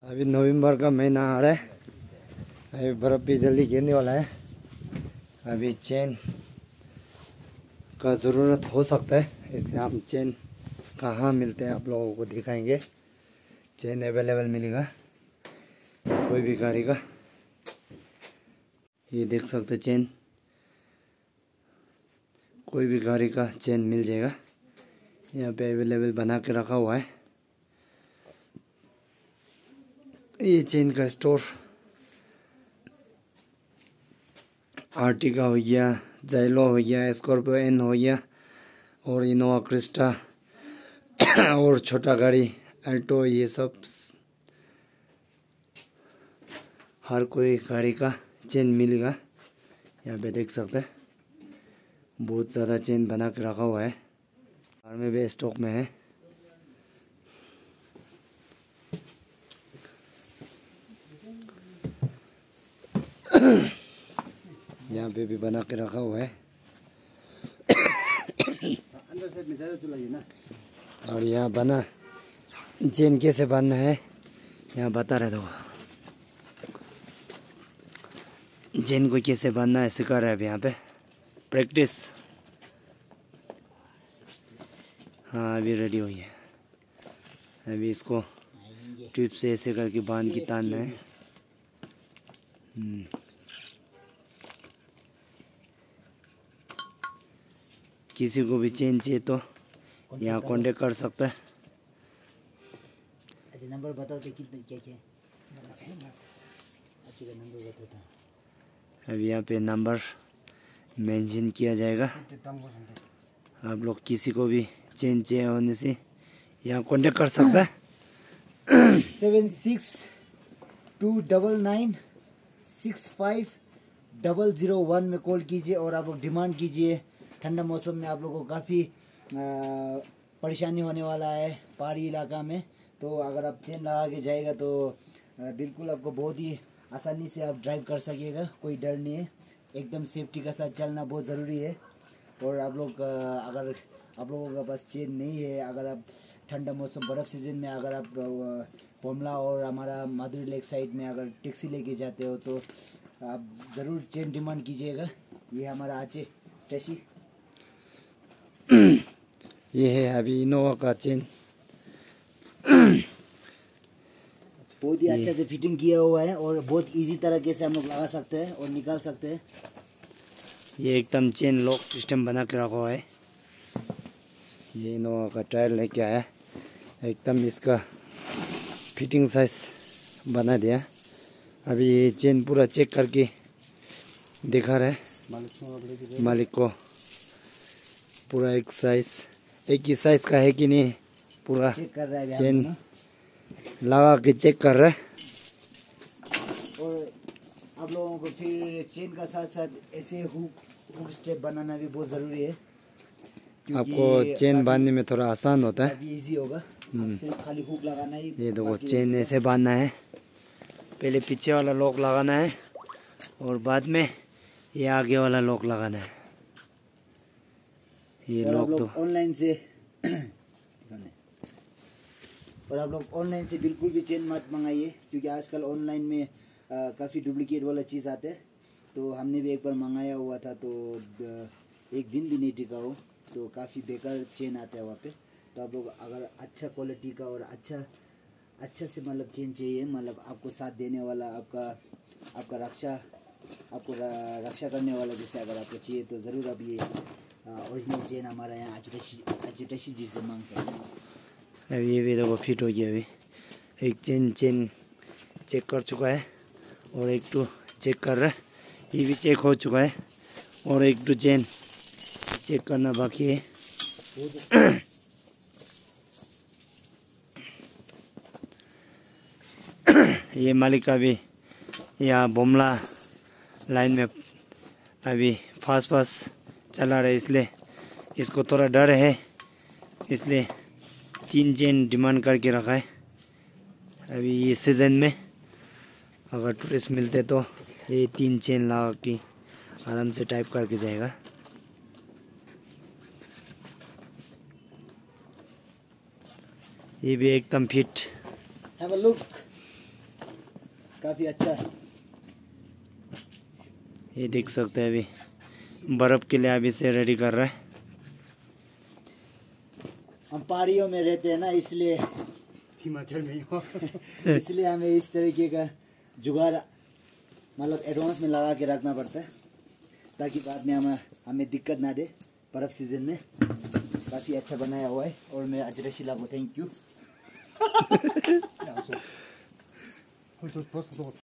अभी नवंबर का महीना आ रहा है, अभी बर्फ़ भी जल्दी गिरने वाला है। अभी चेन का ज़रूरत हो सकता है, इसलिए हम चेन कहाँ मिलते हैं आप लोगों को दिखाएंगे। चेन अवेलेबल मिलेगा कोई भी गाड़ी का। ये देख सकते चेन, कोई भी गाड़ी का चेन मिल जाएगा। यहाँ पे अवेलेबल बना के रखा हुआ है। ये चेन का स्टोर आर्टिका हो गया, जाइलो हो गया, स्कॉर्पियो एन हो गया और इनोवा क्रिस्टा और छोटा गाड़ी अल्टो, ये सब हर कोई गाड़ी का चेन मिलेगा। यहाँ पे देख सकते हैं बहुत ज़्यादा चेन बना के रखा हुआ है, कार में भी स्टॉक में है। यहाँ पे भी बना के रखा हुआ है। और यहाँ बना चेन कैसे बांधना है यहाँ बता रहे थे। चेन को कैसे बांधना है सिखा रहे हैं अभी यहाँ पे, प्रैक्टिस। हाँ अभी रेडी हुई है। अभी इसको ट्यूब से ऐसे करके बांध के तानना है। किसी को भी चेन चाहिए तो यहाँ कांटेक्ट कर सकता है। अच्छा नंबर बताओ तो कितने क्या क्या अच्छा नंबर बताता। अभी यहाँ पे नंबर मेंशन किया जाएगा। आप लोग किसी को भी चेन चाहिए होने से यहाँ कांटेक्ट कर सकता है। 7629965001 में कॉल कीजिए और आप लोग डिमांड कीजिए। ठंडा मौसम में आप लोगों को काफ़ी परेशानी होने वाला है पहाड़ी इलाका में, तो अगर आप चेन लगा के जाएगा तो बिल्कुल आपको बहुत ही आसानी से आप ड्राइव कर सकिएगा, कोई डर नहीं है। एकदम सेफ्टी के साथ चलना बहुत ज़रूरी है। और आप लोग अगर आप लोगों के पास चेन नहीं है, अगर आप ठंडा मौसम बर्फ़ सीजन में अगर आप पोमला और हमारा माधुरी लेक साइड में अगर टैक्सी लेके जाते हो तो आप ज़रूर चेन डिमांड कीजिएगा। ये हमारा आचे टैक्सी ये है अभी इनोवा का चेन। बहुत ही अच्छा से फिटिंग किया हुआ है और बहुत इजी तरीके से हम लोग लगा सकते हैं और निकाल सकते हैं। ये एकदम चेन लॉक सिस्टम बना के रखा हुआ है। ये इनोवा का टायर लेके आया, एकदम इसका फिटिंग साइज बना दिया। अभी ये चेन पूरा चेक करके दिखा रहा है मालिक को, पूरा एक ही साइज का है कि नहीं, पूरा चेक कर रहा है चेन लगा के चेक कर रहा है। और आप लोगों को फिर चेन का साथ साथ ऐसे हुक स्टेप बनाना भी बहुत ज़रूरी है, आपको चेन बांधने में थोड़ा आसान होता है, इजी होगा। सिर्फ खाली हुक लगाना ही। ये देखो चेन ऐसे बांधना है, पहले पीछे वाला लॉक लगाना है और बाद में ये आगे वाला लॉक लगाना है। ये लॉक तो ऑनलाइन से और आप लोग ऑनलाइन से बिल्कुल भी चेन मत मंगाइए, क्योंकि आजकल ऑनलाइन में काफ़ी डुप्लीकेट वाला चीज़ आते हैं। तो हमने भी एक बार मंगाया हुआ था तो एक दिन भी नहीं टिका हो, तो काफ़ी बेकार चेन आता है वहाँ पे। तो आप लोग अगर अच्छा क्वालिटी का और अच्छा से मतलब चेन चाहिए, मतलब आपको साथ देने वाला, आपका रक्षा करने वाला, जैसे अगर आपको चाहिए तो ज़रूर आप ये ओरिजिनल चेन हमारा यहाँ अचटशी जी से मांग सकते हैं। अभी ये भी देखो फिट हो गया। अभी एक चेन चेक कर चुका है और एक टू चेक कर रहा है, ये भी चेक हो चुका है और एक टू चेन चेक करना बाकी है। ये मालिक का भी यहाँ बोमला लाइन में अभी फास्ट चला रहा है, इसलिए इसको थोड़ा डर है, इसलिए 3 चेन डिमांड करके रखा है। अभी ये सीज़न में अगर टूरिस्ट मिलते तो ये 3 चेन लगा के आराम से टाइप करके जाएगा। ये भी एकदम फिट। Have a look. काफ़ी अच्छा है। ये देख सकते हैं अभी बर्फ़ के लिए अभी से रेडी कर रहा है। हम पहाड़ियों में रहते हैं ना, इसलिए हिमाचल में हो इसलिए हमें इस तरीके का जुगाड़ मतलब एडवांस में लगा के रखना पड़ता है, ताकि बाद में हमें दिक्कत ना दे बर्फ़ सीजन में। काफ़ी अच्छा बनाया हुआ है और मैं अजरशीला को थैंक यू।